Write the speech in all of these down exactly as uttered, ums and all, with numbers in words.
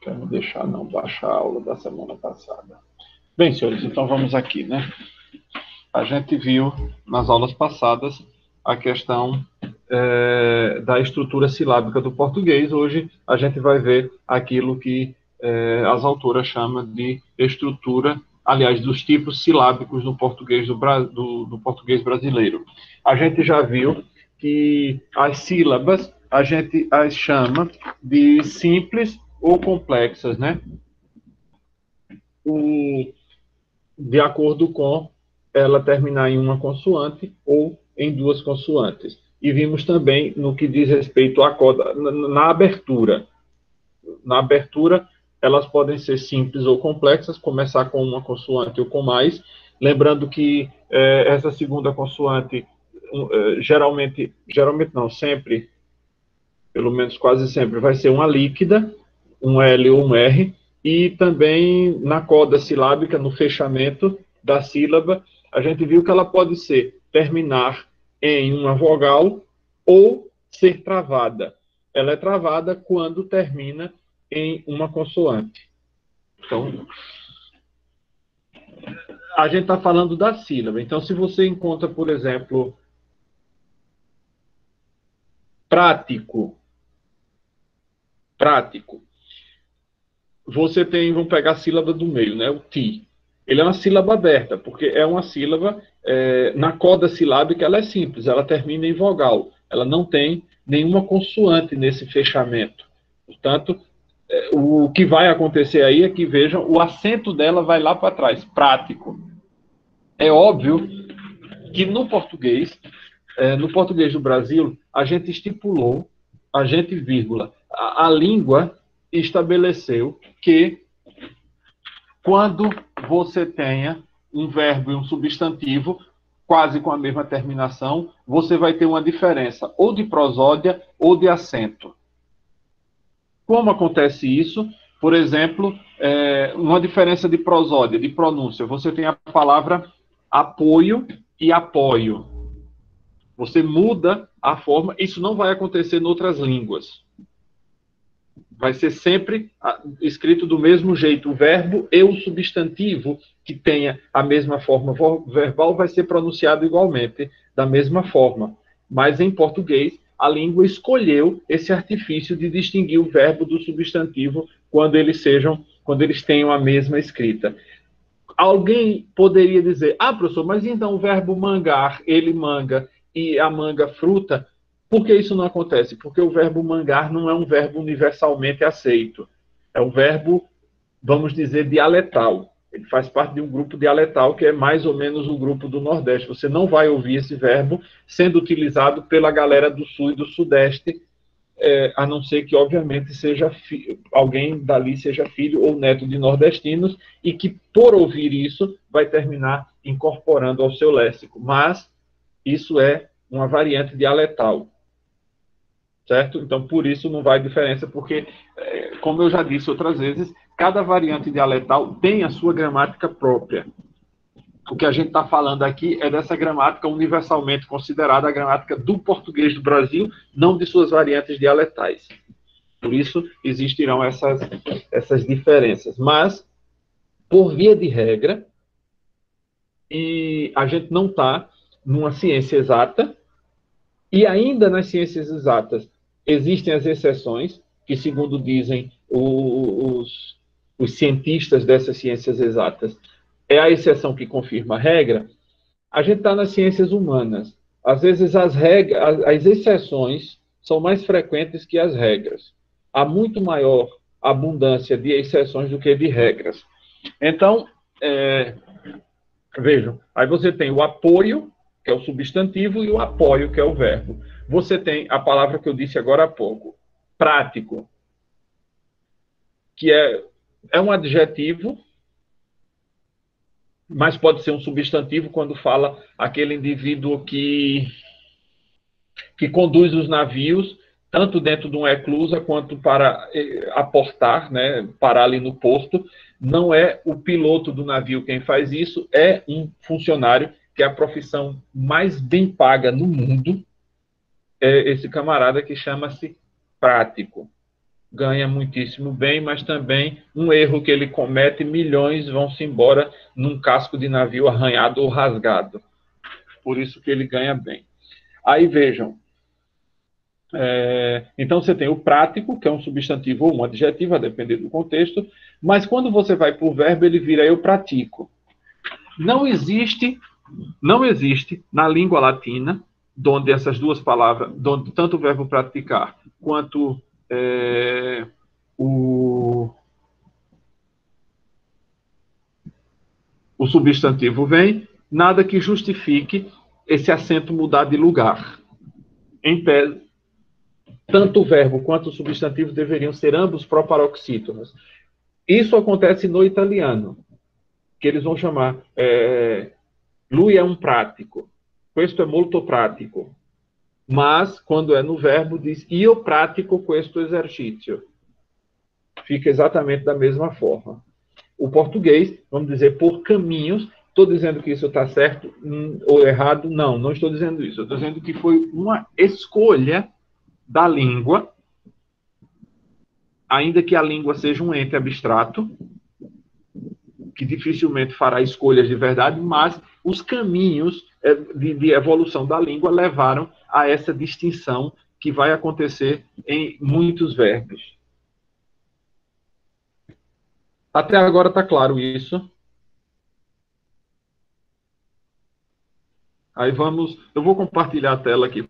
Quer me deixar não baixar a aula da semana passada. Bem, senhores, então vamos aqui, né? A gente viu nas aulas passadas a questão é, da estrutura silábica do português. Hoje a gente vai ver aquilo que é, as autoras chamam de estrutura, aliás, dos tipos silábicos no português do, do, do português brasileiro. A gente já viu que as sílabas a gente as chama de simples ou complexas, né? O, de acordo com ela terminar em uma consoante ou em duas consoantes. E vimos também no que diz respeito à coda, na, na abertura. Na abertura, elas podem ser simples ou complexas, começar com uma consoante ou com mais. Lembrando que eh, essa segunda consoante, eh, geralmente, geralmente não, sempre, pelo menos quase sempre, vai ser uma líquida, um L ou um R, e também na coda silábica, no fechamento da sílaba, a gente viu que ela pode ser terminar em uma vogal ou ser travada. Ela é travada quando termina em uma consoante. Então, a gente está falando da sílaba. Então, se você encontra, por exemplo, prático, prático, você tem, vamos pegar a sílaba do meio, né? O ti. Ele é uma sílaba aberta, porque é uma sílaba, é, na coda silábica ela é simples, ela termina em vogal. Ela não tem nenhuma consoante nesse fechamento. Portanto, é, o que vai acontecer aí é que, vejam, o acento dela vai lá para trás, prático. É óbvio que no português, é, no português do Brasil, a gente estipulou, a gente, vírgula, a, a língua estabeleceu que quando você tenha um verbo e um substantivo quase com a mesma terminação, você vai ter uma diferença ou de prosódia ou de acento. Como acontece isso? Por exemplo, é, uma diferença de prosódia, de pronúncia. Você tem a palavra apoio e apoio. Você muda a forma. Isso não vai acontecer em outras línguas. Vai ser sempre escrito do mesmo jeito. O verbo e o substantivo que tenha a mesma forma verbal vai ser pronunciado igualmente, da mesma forma. Mas em português, a língua escolheu esse artifício de distinguir o verbo do substantivo quando eles sejam, quando eles tenham a mesma escrita. Alguém poderia dizer: ah, professor, mas então o verbo mangar, ele manga, e a manga fruta, por que isso não acontece? Porque o verbo mangar não é um verbo universalmente aceito. É um verbo, vamos dizer, dialetal. Ele faz parte de um grupo dialetal que é mais ou menos o grupo do Nordeste. Você não vai ouvir esse verbo sendo utilizado pela galera do Sul e do Sudeste, é, a não ser que, obviamente, seja alguém dali seja filho ou neto de nordestinos e que, por ouvir isso, vai terminar incorporando ao seu léxico. Mas isso é uma variante dialetal, certo? Então, por isso não vai diferença, porque, é, como eu já disse outras vezes, cada variante dialetal tem a sua gramática própria. O que a gente está falando aqui é dessa gramática universalmente considerada a gramática do português do Brasil, não de suas variantes dialetais. Por isso, existirão essas, essas diferenças. Mas, por via de regra, e a gente não está numa ciência exata, e ainda nas ciências exatas existem as exceções, que, segundo dizem os, os cientistas dessas ciências exatas, é a exceção que confirma a regra. A gente está nas ciências humanas. Às vezes as regras, as exceções são mais frequentes que as regras. Há muito maior abundância de exceções do que de regras. Então, é, vejam, aí você tem o apoio, que é o substantivo, e o apoio, que é o verbo. Você tem a palavra que eu disse agora há pouco, prático, que é, é um adjetivo, mas pode ser um substantivo quando fala aquele indivíduo que, que conduz os navios, tanto dentro de uma eclusa quanto para aportar, né, parar ali no porto. Não é o piloto do navio quem faz isso, é um funcionário, que é a profissão mais bem paga no mundo, é esse camarada que chama-se prático. ganha muitíssimo bem, mas também um erro que ele comete, milhões vão-se embora num casco de navio arranhado ou rasgado. Por isso que ele ganha bem. Aí vejam, é, então você tem o prático, que é um substantivo ou um adjetivo, a depender do contexto, mas quando você vai para o verbo, ele vira eu pratico. Não existe, não existe na língua latina, onde essas duas palavras, onde tanto o verbo praticar quanto é, o, o substantivo vem, nada que justifique esse acento mudar de lugar. Em tese, tanto o verbo quanto o substantivo deveriam ser ambos proparoxítonos. Isso acontece no italiano, que eles vão chamar é, lui é um prático, questo é molto prático. Mas, quando é no verbo, diz io pratico questo esercício. Fica exatamente da mesma forma. O português, vamos dizer, por caminhos, estou dizendo que isso está certo ou errado? Não, não estou dizendo isso. Estou dizendo que foi uma escolha da língua, ainda que a língua seja um ente abstrato, que dificilmente fará escolhas de verdade, mas os caminhos de, de evolução da língua levaram a essa distinção que vai acontecer em muitos verbos. Até agora está claro isso. Aí vamos... Eu vou compartilhar a tela aqui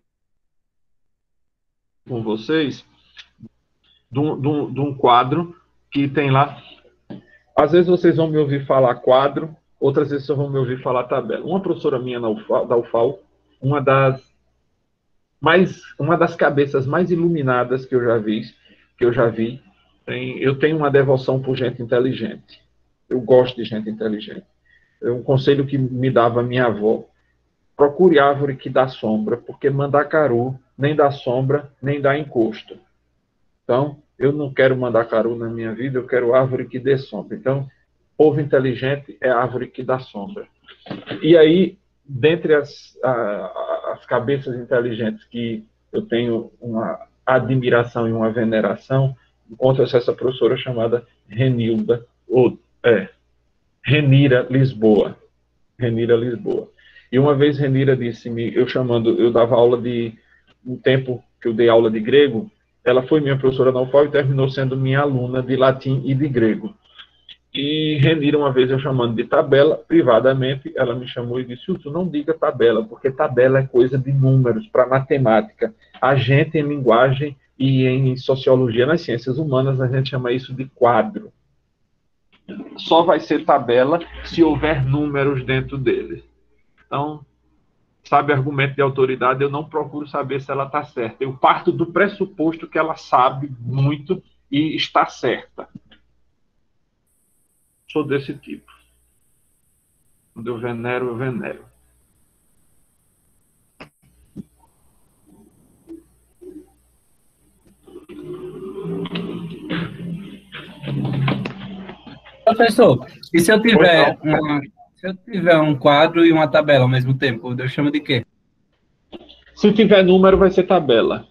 com vocês de um, de um, de um quadro que tem lá... Às vezes vocês vão me ouvir falar quadro, outras vezes vocês vão me ouvir falar tabela. Uma professora minha na U F A, da U F A L, uma das, mais, uma das cabeças mais iluminadas que eu já vi, que eu já vi, tem, eu tenho uma devoção por gente inteligente. Eu gosto de gente inteligente. É um conselho que me dava minha avó: procure árvore que dá sombra, porque mandacaru nem dá sombra, nem dá encosto. Então, eu não quero mandacaru na minha vida, eu quero árvore que dê sombra. Então, povo inteligente é árvore que dá sombra. E aí, dentre as, a, as cabeças inteligentes que eu tenho uma admiração e uma veneração, encontra-se essa professora chamada Renilda, ou, é, Renira Lisboa. Renira Lisboa. E uma vez Renira disse-me, eu chamando, eu dava aula de, um tempo que eu dei aula de grego, ela foi minha professora na U F A L e terminou sendo minha aluna de latim e de grego. E Renira, uma vez eu chamando de tabela, privadamente, ela me chamou e disse: Hilton, não diga tabela, porque tabela é coisa de números, para matemática. A gente, em linguagem e em sociologia, nas ciências humanas, a gente chama isso de quadro. Só vai ser tabela se houver números dentro dele. Então, sabe, argumento de autoridade, eu não procuro saber se ela está certa. Eu parto do pressuposto que ela sabe muito e está certa. Sou desse tipo. Quando eu venero, eu venero. Professor, e se eu tiver, uma, se eu tiver um quadro e uma tabela ao mesmo tempo, eu chamo de quê? Se tiver número, vai ser tabela.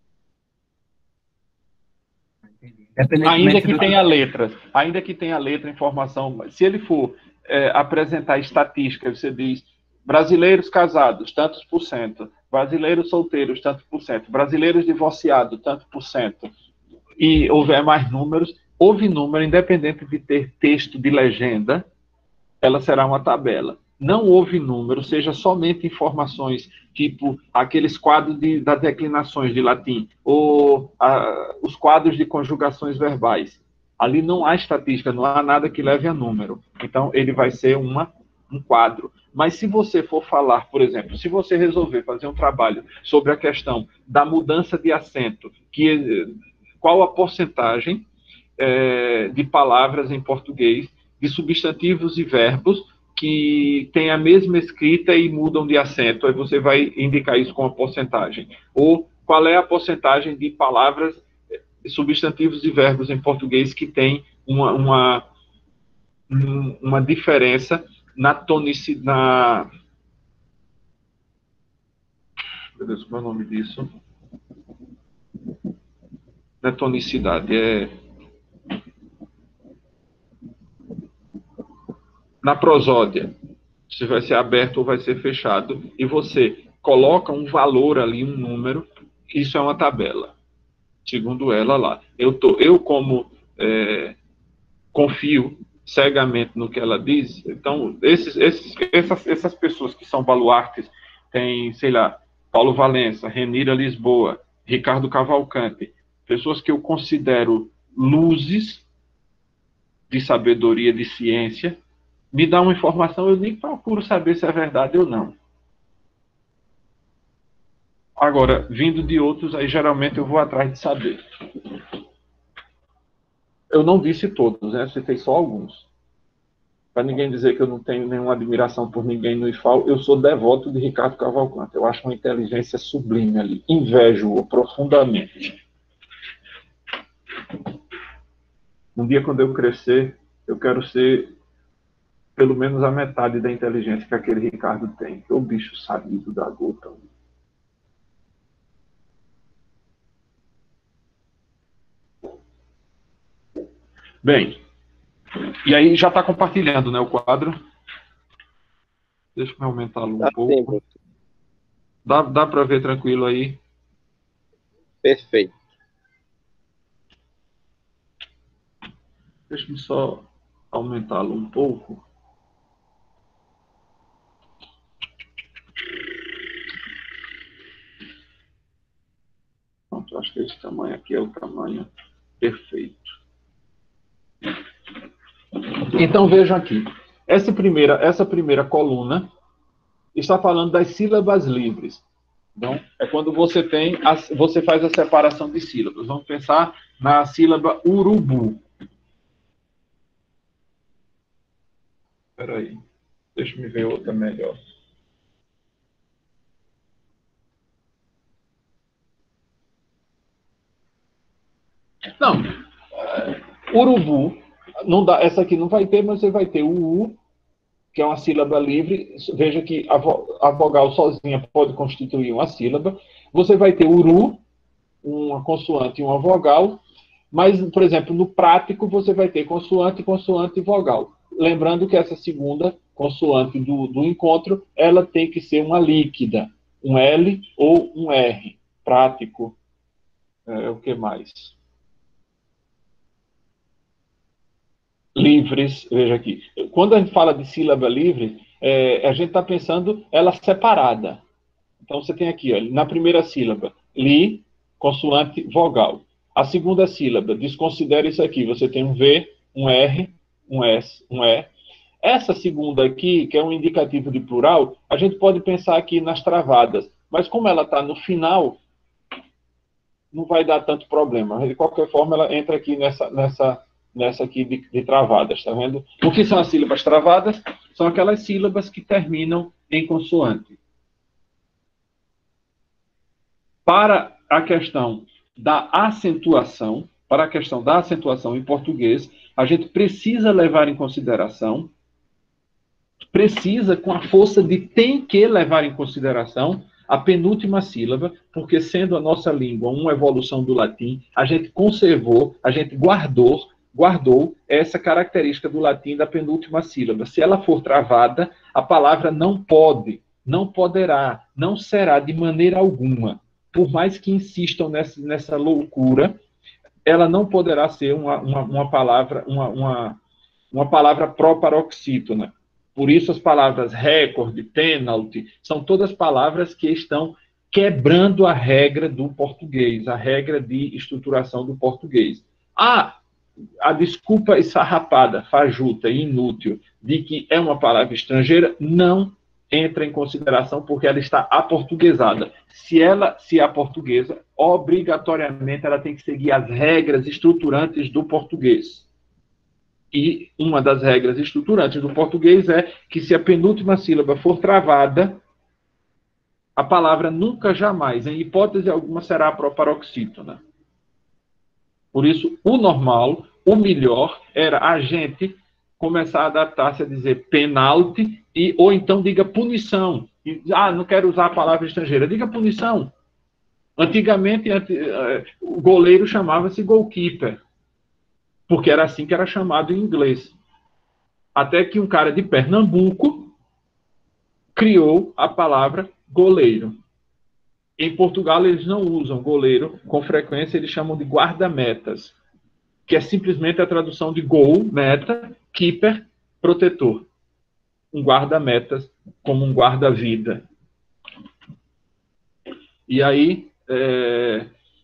Ainda que tenha letras, ainda que tenha letra, informação, se ele for é, apresentar estatística, você diz brasileiros casados, tantos por cento, brasileiros solteiros, tantos por cento, brasileiros divorciados, tantos por cento, e houver mais números, houve número, independente de ter texto de legenda, ela será uma tabela. Não houve número, seja somente informações, tipo aqueles quadros de, das declinações de latim, ou a, os quadros de conjugações verbais. Ali não há estatística, não há nada que leve a número. Então, ele vai ser uma, um quadro. Mas se você for falar, por exemplo, se você resolver fazer um trabalho sobre a questão da mudança de acento, que, qual a porcentagem é, de palavras em português, de substantivos e verbos, que têm a mesma escrita e mudam de acento, aí você vai indicar isso com a porcentagem. Ou qual é a porcentagem de palavras, substantivos e verbos em português que tem uma, uma, uma diferença na tonicidade, na... Meu Deus, qual é o nome disso? Não é tonicidade, é... Na prosódia, se vai ser aberto ou vai ser fechado, e você coloca um valor ali, um número, isso é uma tabela, segundo ela lá. Eu, tô, eu como é, confio cegamente no que ela diz, então, esses, esses, essas, essas pessoas que são baluartes, tem, sei lá, Paulo Valença, Renira Lisboa, Ricardo Cavalcante, pessoas que eu considero luzes de sabedoria, de ciência, me dá uma informação, eu nem procuro saber se é verdade ou não. Agora, vindo de outros, aí geralmente eu vou atrás de saber. Eu não disse todos, né? Citei só alguns. Para ninguém dizer que eu não tenho nenhuma admiração por ninguém no I F A O, eu sou devoto de Ricardo Cavalcante. Eu acho uma inteligência sublime ali. Invejo-o profundamente. Um dia, quando eu crescer, eu quero ser pelo menos a metade da inteligência que aquele Ricardo tem. O bicho sabido da gota. Bem, e aí já está compartilhando, né, o quadro. Deixa eu aumentá-lo um Tá pouco. tempo. Dá, dá para ver tranquilo aí? Perfeito. Deixa eu só aumentá-lo um pouco. Pronto, acho que esse tamanho aqui é o tamanho perfeito. Então vejam aqui. Essa primeira, essa primeira coluna está falando das sílabas livres. Então, é quando você tem, a, você faz a separação de sílabas. Vamos pensar na sílaba urubu. Espera aí. Deixa eu me ver outra melhor. Não. Uh, urubu, não dá, essa aqui não vai ter, mas você vai ter o U, que é uma sílaba livre. Veja que a, vo, a vogal sozinha pode constituir uma sílaba. Você vai ter uru, uma consoante e uma vogal. Mas, por exemplo, no prático, você vai ter consoante, consoante e vogal. Lembrando que essa segunda consoante do, do encontro, ela tem que ser uma líquida, um L ou um R. Prático. É, o que mais? Livres, veja aqui. Quando a gente fala de sílaba livre, é, a gente está pensando ela separada. Então, você tem aqui, ó, na primeira sílaba, li, consoante, vogal. A segunda sílaba, desconsidera isso aqui. Você tem um V, um R, um S, um E. Essa segunda aqui, que é um indicativo de plural, a gente pode pensar aqui nas travadas. Mas como ela está no final, não vai dar tanto problema. De qualquer forma, ela entra aqui nessa, nessa, nessa aqui de, de travadas, tá vendo? O que são as sílabas travadas? São aquelas sílabas que terminam em consoante. Para a questão da acentuação, para a questão da acentuação em português, a gente precisa levar em consideração, precisa com a força de tem que levar em consideração a penúltima sílaba, porque sendo a nossa língua uma evolução do latim, a gente conservou, a gente guardou, guardou essa característica do latim da penúltima sílaba. Se ela for travada, a palavra não pode, não poderá, não será de maneira alguma. Por mais que insistam nessa, nessa loucura, ela não poderá ser uma, uma, uma palavra, uma, uma, uma palavra pró-paroxítona. Por isso as palavras recorde, penalty, são todas palavras que estão quebrando a regra do português, a regra de estruturação do português. Ah, a desculpa esfarrapada, fajuta e inútil de que é uma palavra estrangeira não entra em consideração porque ela está aportuguesada. Se ela se aportuguesa, obrigatoriamente ela tem que seguir as regras estruturantes do português. E uma das regras estruturantes do português é que se a penúltima sílaba for travada, a palavra nunca, jamais, em hipótese alguma, será proparoxítona. Por isso, o normal, o melhor, era a gente começar a adaptar-se a dizer penalti, e, ou então diga punição. E, ah, não quero usar a palavra estrangeira. Diga punição. Antigamente, o goleiro chamava-se goalkeeper, porque era assim que era chamado em inglês. Até que um cara de Pernambuco criou a palavra goleiro. Em Portugal, eles não usam goleiro, com frequência eles chamam de guarda-metas, que é simplesmente a tradução de goal, meta, keeper, protetor. Um guarda-metas como um guarda-vida. E aí, é...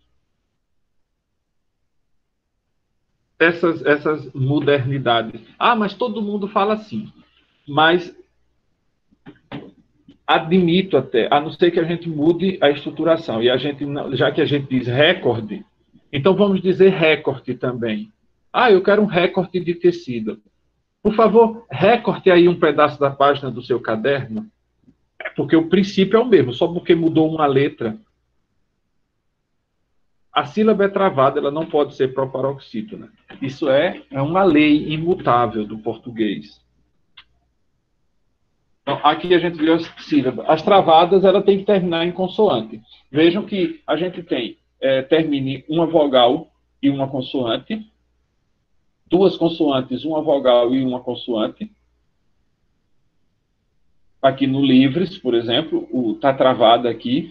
essas, essas modernidades. Ah, mas todo mundo fala assim. Mas admito até, a não ser que a gente mude a estruturação. E a gente, já que a gente diz recorde, então vamos dizer recorte também. Ah, eu quero um recorte de tecido. Por favor, recorte aí um pedaço da página do seu caderno, porque o princípio é o mesmo, só porque mudou uma letra. A sílaba é travada, ela não pode ser proparoxítona. Isso é, é uma lei imutável do português. Então, aqui a gente viu as sílabas. As travadas, ela tem que terminar em consoante. Vejam que a gente tem, é, termine uma vogal e uma consoante, duas consoantes, uma vogal e uma consoante. Aqui no Livres, por exemplo, está travada aqui.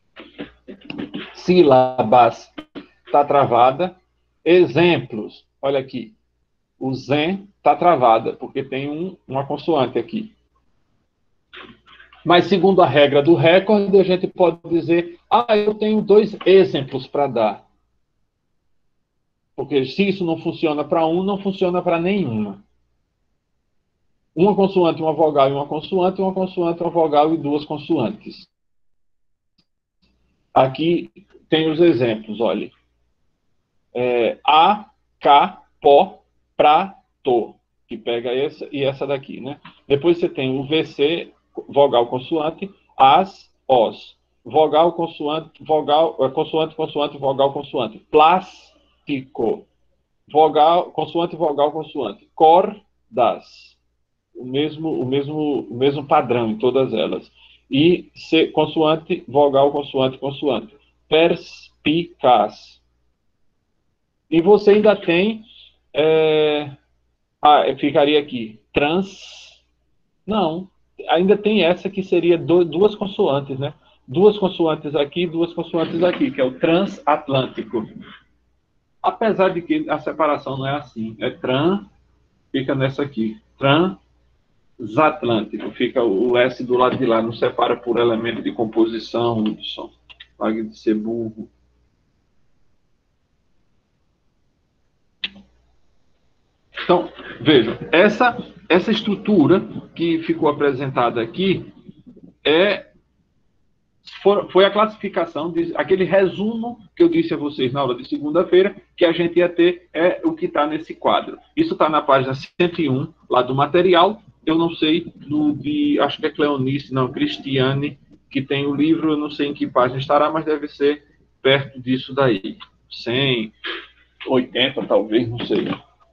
Sílabas está travada. Exemplos, olha aqui. O zen está travada, porque tem um, uma consoante aqui. Mas, segundo a regra do recorde, a gente pode dizer, ah, eu tenho dois exemplos para dar. Porque se isso não funciona para um, não funciona para nenhuma. Uma consoante, uma vogal e uma consoante, uma consoante, uma vogal e duas consoantes. Aqui tem os exemplos, olha. É, a, K, pó, pra, to, que pega essa e essa daqui, né? Depois você tem o V C, vogal, consoante, as, os. Vogal, consoante, vogal, consoante, consoante, vogal, consoante. Plástico. Vogal, consoante, vogal, consoante. Cordas. O mesmo, o mesmo, o mesmo padrão em todas elas. E C, consoante, vogal, consoante, consoante. Perspicaz. E você ainda tem... É, ah, ficaria aqui. Trans... Não. Ainda tem essa que seria do, duas consoantes, né? Duas consoantes aqui, duas consoantes aqui, que é o transatlântico. Apesar de que a separação não é assim. É tran, fica nessa aqui. Transatlântico. Fica o S do lado de lá, não separa por elemento de composição, Hudson. Pague de ser burro. Então, vejam, essa, essa estrutura que ficou apresentada aqui é, for, foi a classificação, de, aquele resumo que eu disse a vocês na aula de segunda-feira, que a gente ia ter é o que está nesse quadro. Isso está na página cento e um, lá do material. Eu não sei, do, de, acho que é Cleonice, não, Cristiane, que tem o livro, eu não sei em que página estará, mas deve ser perto disso daí. cem, oitenta, talvez, não sei.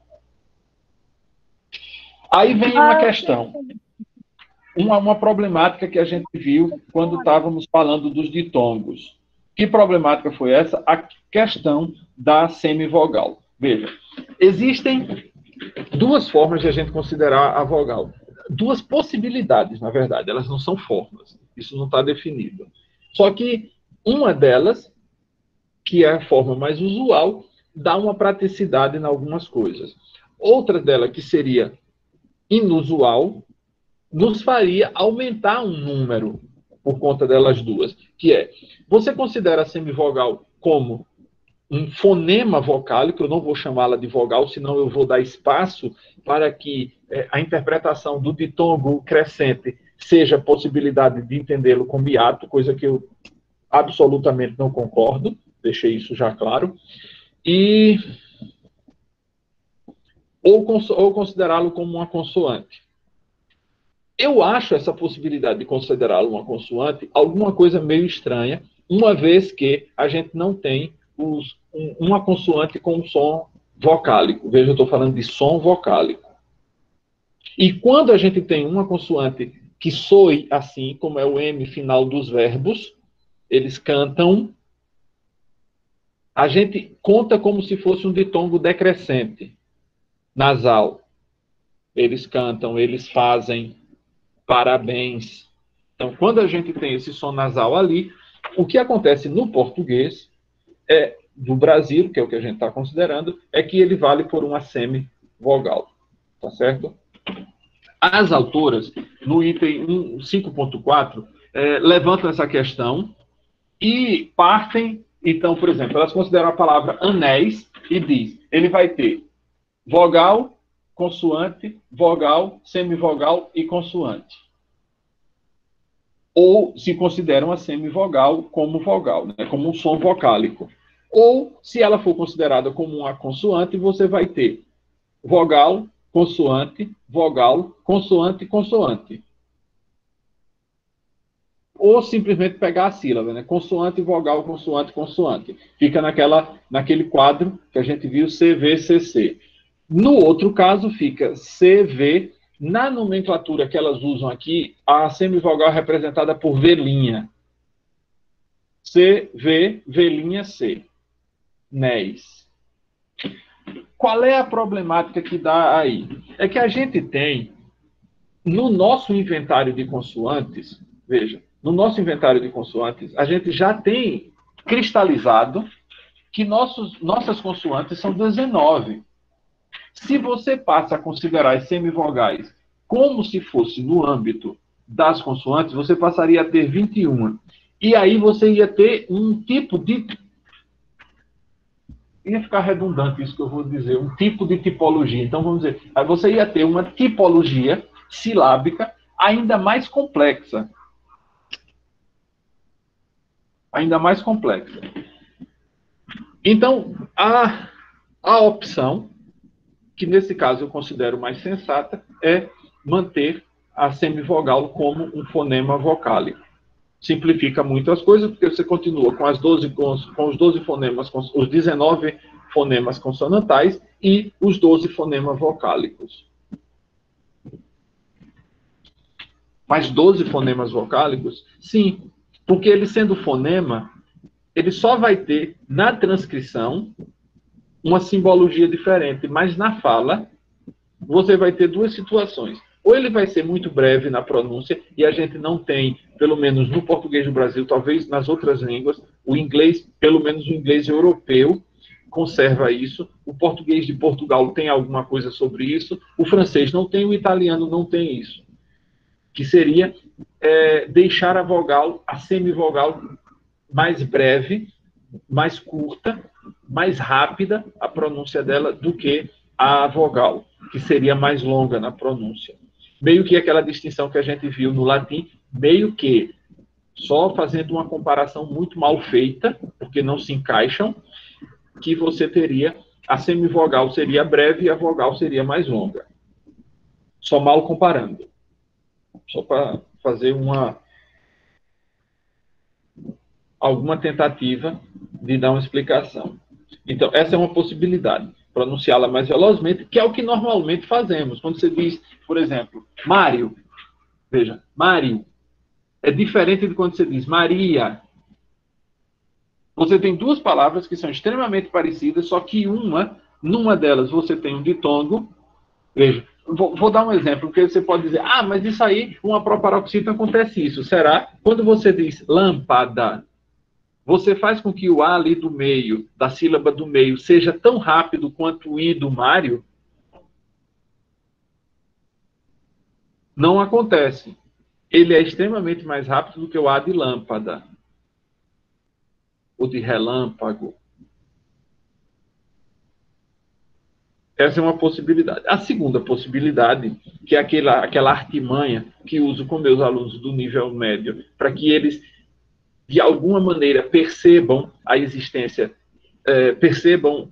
Aí vem uma questão, uma, uma problemática que a gente viu quando estávamos falando dos ditongos. Que problemática foi essa? A questão da semivogal. Veja, existem duas formas de a gente considerar a vogal. Duas possibilidades, na verdade, elas não são formas. Isso não está definido. Só que uma delas, que é a forma mais usual, dá uma praticidade em algumas coisas. Outra dela, que seria inusual, nos faria aumentar um número por conta delas duas, que é, você considera a semivogal como um fonema vocálico, eu não vou chamá-la de vogal, senão eu vou dar espaço para que é, a interpretação do ditongo crescente seja a possibilidade de entendê-lo como hiato, coisa que eu absolutamente não concordo, deixei isso já claro, e ou, ou considerá-lo como uma consoante. Eu acho essa possibilidade de considerá-lo uma consoante alguma coisa meio estranha, uma vez que a gente não tem os, um, uma consoante com um som vocálico. Veja, eu estou falando de som vocálico. E quando a gente tem uma consoante que soe assim, como é o M final dos verbos, eles cantam, a gente conta como se fosse um ditongo decrescente, nasal. Eles cantam, eles fazem, parabéns. Então, quando a gente tem esse som nasal ali, o que acontece no português é, do Brasil, que é o que a gente está considerando, é que ele vale por uma semivogal. Tá certo? As autoras, no item cinco ponto quatro, é, levantam essa questão e partem, então, por exemplo, elas consideram a palavra anéis e diz, ele vai ter vogal, consoante, vogal, semivogal e consoante. Ou se consideram a semivogal como vogal, né, como um som vocálico. Ou, se ela for considerada como uma consoante, você vai ter vogal, consoante, vogal, consoante, consoante. Ou simplesmente pegar a sílaba, né? Consoante, vogal, consoante, consoante. Fica naquela, naquele quadro que a gente viu, C V C C. No outro caso, fica C V. Na nomenclatura que elas usam aqui, a semivogal é representada por velinha. C, V, velinha, C. Néis. Qual é a problemática que dá aí? É que a gente tem, no nosso inventário de consoantes, veja, no nosso inventário de consoantes, a gente já tem cristalizado que nossos, nossas consoantes são dezenove. Se você passa a considerar as semivogais como se fosse no âmbito das consoantes, você passaria a ter vinte e um. E aí você ia ter um tipo de... Ia ficar redundante isso que eu vou dizer, um tipo de tipologia. Então, vamos dizer, aí você ia ter uma tipologia silábica ainda mais complexa. Ainda mais complexa. Então, a, a opção, que nesse caso eu considero mais sensata, é manter a semivogal como um fonema vocálico. Simplifica muito as coisas, porque você continua com, as doze, com, os, com os doze fonemas, com os dezenove fonemas consonantais e os doze fonemas vocálicos. Mas doze fonemas vocálicos? Sim, porque ele sendo fonema, ele só vai ter, na transcrição, uma simbologia diferente, mas na fala, você vai ter duas situações. Ou ele vai ser muito breve na pronúncia, e a gente não tem, pelo menos no português do Brasil, talvez nas outras línguas, o inglês, pelo menos o inglês europeu, conserva isso. O português de Portugal tem alguma coisa sobre isso. O francês não tem, o italiano não tem isso. Que seria é, deixar a vogal, a semivogal, mais breve, mais curta, mais rápida a pronúncia dela do que a vogal, que seria mais longa na pronúncia. Meio que aquela distinção que a gente viu no latim, meio que, só fazendo uma comparação muito mal feita, porque não se encaixam, que você teria, a semivogal seria breve e a vogal seria mais longa. Só mal comparando. Só para fazer uma alguma tentativa de dar uma explicação. Então, essa é uma possibilidade. Pronunciá-la mais velozmente, que é o que normalmente fazemos. Quando você diz, por exemplo, Mário, veja, Mário, é diferente de quando você diz Maria. Você tem duas palavras que são extremamente parecidas, só que uma, numa delas você tem um ditongo. Veja, vou, vou dar um exemplo, porque você pode dizer, ah, mas isso aí, uma proparoxítona acontece isso. Será? Quando você diz lâmpada, você faz com que o A ali do meio, da sílaba do meio, seja tão rápido quanto o I do Mário? Não acontece. Ele é extremamente mais rápido do que o A de lâmpada. Ou de relâmpago. Essa é uma possibilidade. A segunda possibilidade, que é aquela, aquela artimanha que uso com meus alunos do nível médio, para que eles, de alguma maneira, percebam a existência, é, percebam,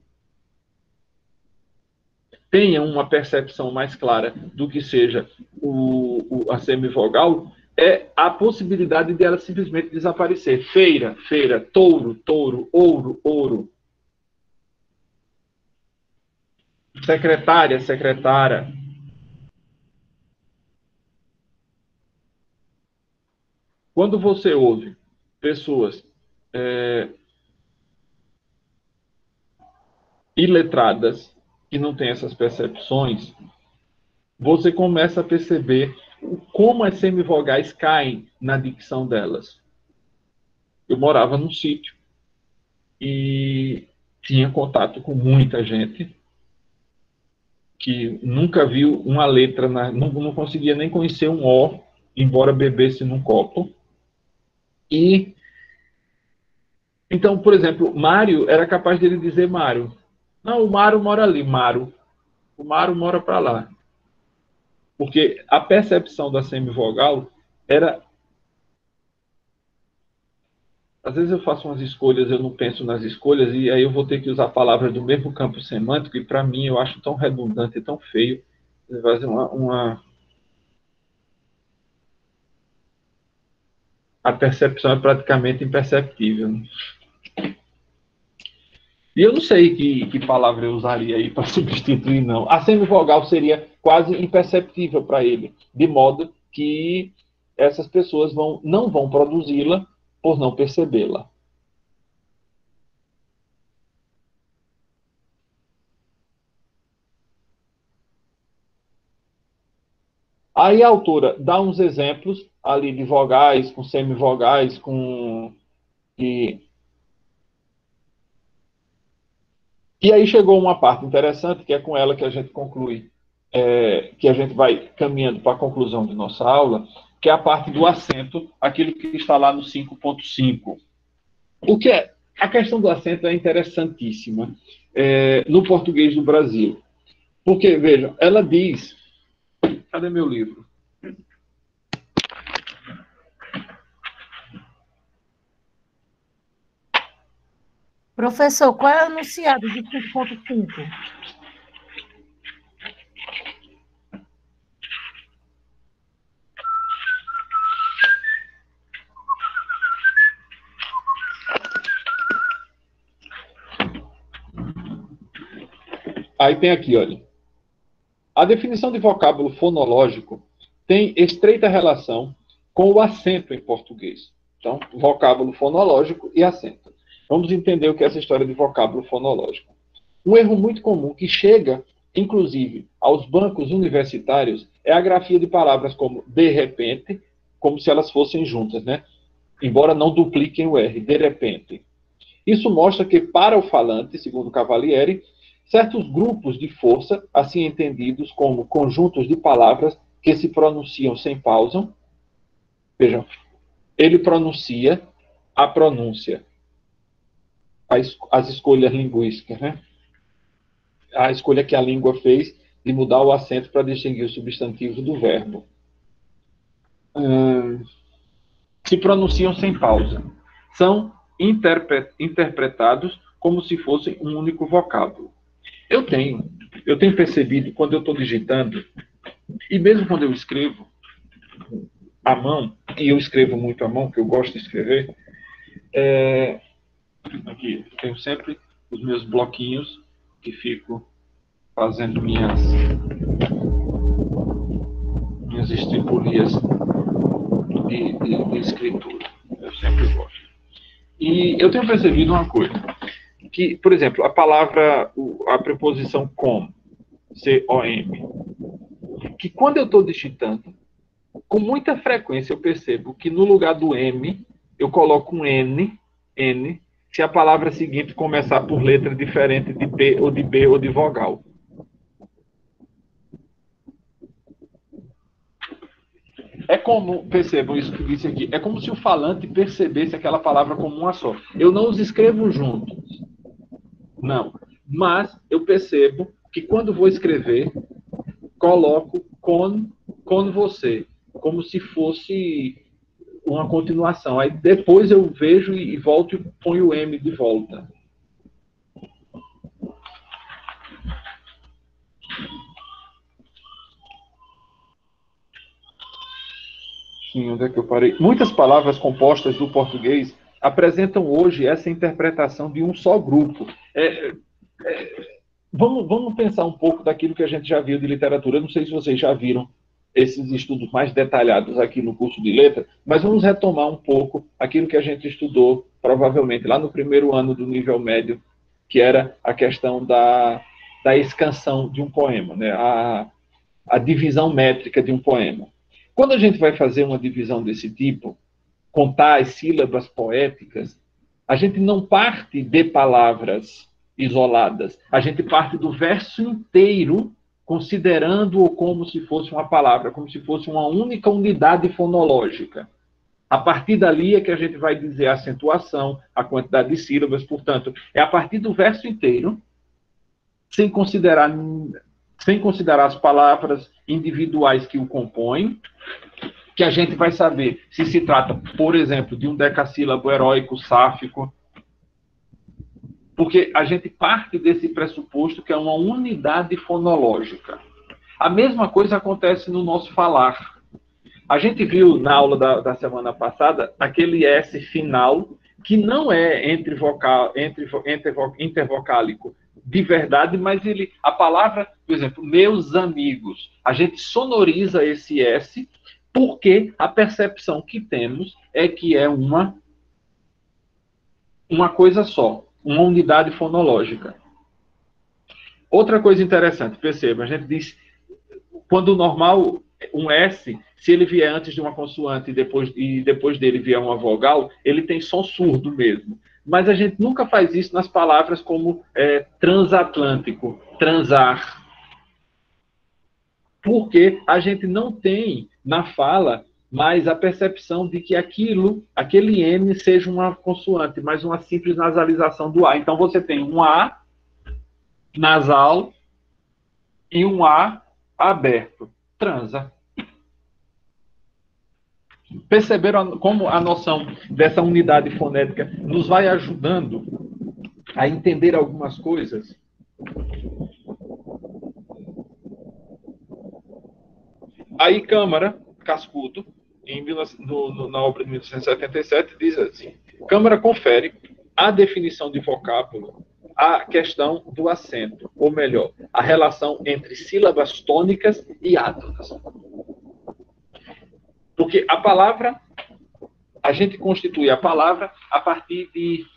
tenham uma percepção mais clara do que seja o, o, a semivogal, é a possibilidade de ela simplesmente desaparecer. Feira, feira, touro, touro, ouro, ouro. Secretária, secretária. Quando você ouve pessoas é, iletradas, que não têm essas percepções, você começa a perceber como as semivogais caem na dicção delas. Eu morava num sítio e tinha contato com muita gente que nunca viu uma letra, na, não, não conseguia nem conhecer um O, embora bebesse num copo. E então, por exemplo, Mário era capaz de ele dizer Mário. Não, o Mário mora ali, Mário. O Mário mora para lá. Porque a percepção da semivogal era... Às vezes eu faço umas escolhas, eu não penso nas escolhas, e aí eu vou ter que usar palavras do mesmo campo semântico, e para mim eu acho tão redundante e tão feio. Fazer uma, uma... A percepção é praticamente imperceptível. E eu não sei que, que palavra eu usaria aí para substituir, não. A semivogal seria quase imperceptível para ele, de modo que essas pessoas vão, não vão produzi-la por não percebê-la. Aí a autora dá uns exemplos ali de vogais, com semivogais, com... E, e aí chegou uma parte interessante, que é com ela que a gente conclui, é, que a gente vai caminhando para a conclusão de nossa aula, que é a parte do acento, aquilo que está lá no cinco ponto cinco. O que é? A questão do acento é interessantíssima é, no português do Brasil. Porque, vejam, ela diz... Cadê meu livro? Professor, qual é o enunciado de cinco ponto cinco? Aí tem aqui, olha. A definição de vocábulo fonológico tem estreita relação com o acento em português. Então, vocábulo fonológico e acento. Vamos entender o que é essa história de vocábulo fonológico. Um erro muito comum que chega, inclusive, aos bancos universitários é a grafia de palavras como de repente, como se elas fossem juntas, né? Embora não dupliquem o R, de repente. Isso mostra que, para o falante, segundo Cavalieri, certos grupos de força, assim entendidos como conjuntos de palavras que se pronunciam sem pausa, vejam, ele pronuncia a pronúncia, as, as escolhas linguísticas, né? A escolha que a língua fez de mudar o acento para distinguir o substantivo do verbo. Hum, se pronunciam sem pausa. São interpre- interpretados como se fossem um único vocábulo. Eu tenho, eu tenho percebido, quando eu estou digitando, e mesmo quando eu escrevo à mão, e eu escrevo muito à mão, que eu gosto de escrever, é, aqui, eu tenho sempre os meus bloquinhos que fico fazendo minhas, minhas estripulias de, de, de escritura. Eu sempre gosto. E eu tenho percebido uma coisa, que, por exemplo, a palavra, a preposição com, C O M, que quando eu estou digitando, com muita frequência eu percebo que no lugar do M, eu coloco um N, N, se a palavra seguinte começar por letra diferente de P, ou de B, ou de vogal. É como, percebam isso que disse aqui, é como se o falante percebesse aquela palavra como uma só. Eu não os escrevo juntos. Não. Mas eu percebo que quando vou escrever, coloco com, com você, como se fosse uma continuação. Aí depois eu vejo e volto e ponho o M de volta. Sim, onde é que eu parei? Muitas palavras compostas do português apresentam hoje essa interpretação de um só grupo. É, é, vamos, vamos pensar um pouco daquilo que a gente já viu de literatura. Eu não sei se vocês já viram esses estudos mais detalhados aqui no curso de letra, mas vamos retomar um pouco aquilo que a gente estudou, provavelmente, lá no primeiro ano do nível médio que era a questão da, da escansão de um poema, né? a, a divisão métrica de um poema. Quando a gente vai fazer uma divisão desse tipo, contar as sílabas poéticas, a gente não parte de palavras isoladas, a gente parte do verso inteiro, considerando-o como se fosse uma palavra, como se fosse uma única unidade fonológica. A partir dali é que a gente vai dizer a acentuação, a quantidade de sílabas, portanto, é a partir do verso inteiro, sem considerar, sem considerar as palavras individuais que o compõem, que a gente vai saber se se trata, por exemplo, de um decassílabo heróico, sáfico, porque a gente parte desse pressuposto que é uma unidade fonológica. A mesma coisa acontece no nosso falar. A gente viu na aula da, da semana passada aquele S final, que não é entre vocal, entre, entre, intervocálico de verdade, mas ele, a palavra, por exemplo, meus amigos, a gente sonoriza esse S porque a percepção que temos é que é uma, uma coisa só, uma unidade fonológica. Outra coisa interessante, perceba, a gente diz, quando o normal, um S, se ele vier antes de uma consoante e depois, e depois dele vier uma vogal, ele tem som surdo mesmo. Mas a gente nunca faz isso nas palavras como é, transatlântico, transar. Porque a gente não tem na fala mais a percepção de que aquilo, aquele M seja uma consoante, mas uma simples nasalização do A. Então você tem um A nasal e um A aberto. Transa. Perceberam como a noção dessa unidade fonética nos vai ajudando a entender algumas coisas? Aí Câmara, Cascudo, em, no, no, na obra de mil novecentos e setenta e sete, diz assim: Câmara confere a definição de vocábulo a questão do acento, ou melhor, a relação entre sílabas tônicas e átonas. Porque a palavra, a gente constitui a palavra a partir de,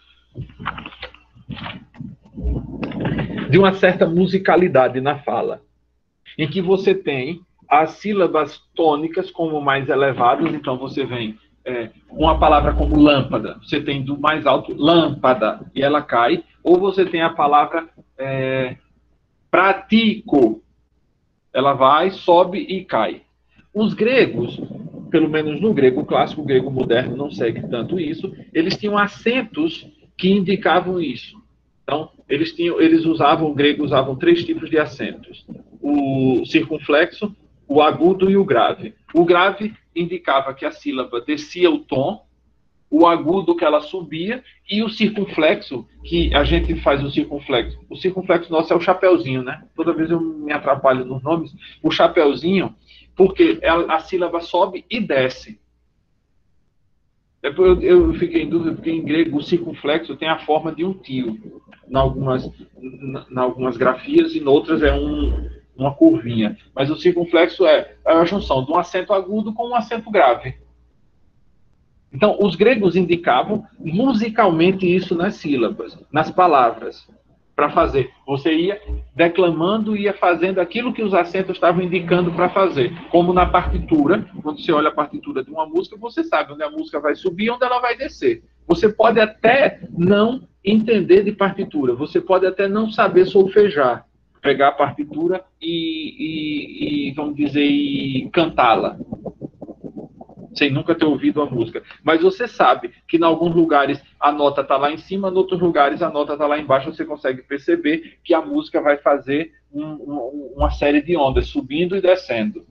de uma certa musicalidade na fala, em que você tem as sílabas tônicas como mais elevadas, então você vem é, uma palavra como lâmpada, você tem do mais alto lâmpada, e ela cai, ou você tem a palavra é, pratico, ela vai, sobe e cai. Os gregos, pelo menos no grego clássico, o grego moderno não segue tanto isso, eles tinham acentos que indicavam isso. Então, eles, tinham, eles usavam, o grego usavam três tipos de acentos: o circunflexo, o agudo e o grave. O grave indicava que a sílaba descia o tom, o agudo que ela subia, e o circunflexo, que a gente faz o circunflexo. O circunflexo nosso é o chapeuzinho, né? Toda vez eu me atrapalho nos nomes. O chapeuzinho, porque a, a sílaba sobe e desce. Depois eu, eu fiquei em dúvida, porque em grego o circunflexo tem a forma de um tio, em algumas, em algumas grafias, e em outras é um, uma curvinha. Mas o circunflexo é a junção de um acento agudo com um acento grave. Então, os gregos indicavam musicalmente isso nas sílabas, nas palavras, para fazer. Você ia declamando e ia fazendo aquilo que os acentos estavam indicando para fazer. Como na partitura, quando você olha a partitura de uma música, você sabe onde a música vai subir e onde ela vai descer. Você pode até não entender de partitura, você pode até não saber solfejar, pegar a partitura e, e, e vamos dizer, e cantá-la, sem nunca ter ouvido a música. Mas você sabe que em alguns lugares a nota está lá em cima, em outros lugares a nota está lá embaixo, você consegue perceber que a música vai fazer um, um, uma série de ondas, subindo e descendo.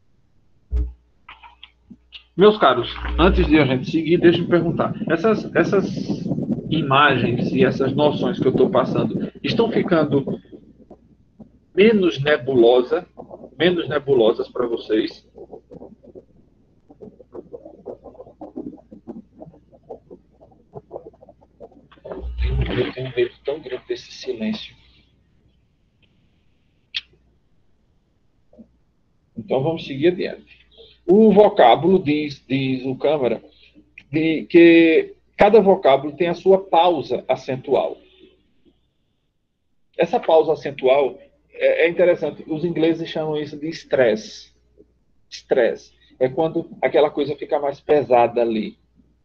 Meus caros, antes de a gente seguir, deixa eu me perguntar. Essas, essas imagens e essas noções que eu estou passando estão ficando menos nebulosa, menos nebulosas para vocês? Eu tenho um medo tão grande desse silêncio. Então vamos seguir adiante. O vocábulo, diz, diz o Câmara, de, que cada vocábulo tem a sua pausa acentual. essa pausa acentual é, é interessante. Os ingleses chamam isso de stress. Stress. É quando aquela coisa fica mais pesada ali.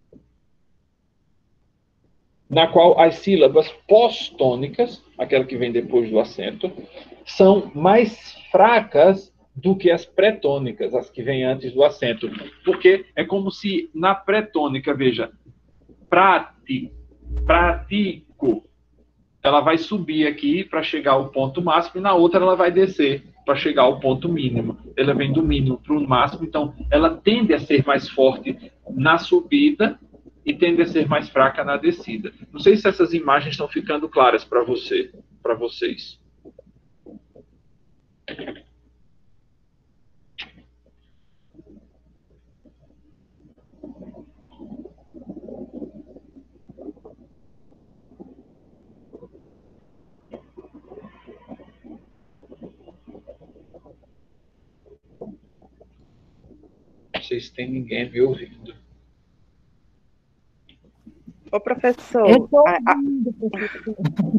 Na qual as sílabas pós-tônicas, aquela que vem depois do acento, são mais fracas do que as pré-tônicas, as que vêm antes do acento. Porque é como se na pré-tônica, veja, prati, pratico, ela vai subir aqui para chegar ao ponto máximo, e na outra ela vai descer para chegar ao ponto mínimo. Ela vem do mínimo para o máximo, então ela tende a ser mais forte na subida e tende a ser mais fraca na descida. Não sei se essas imagens estão ficando claras para você, para vocês. Não sei se tem ninguém me ouvindo. Ô, professor, Eu estou a, a, ouvindo, professor.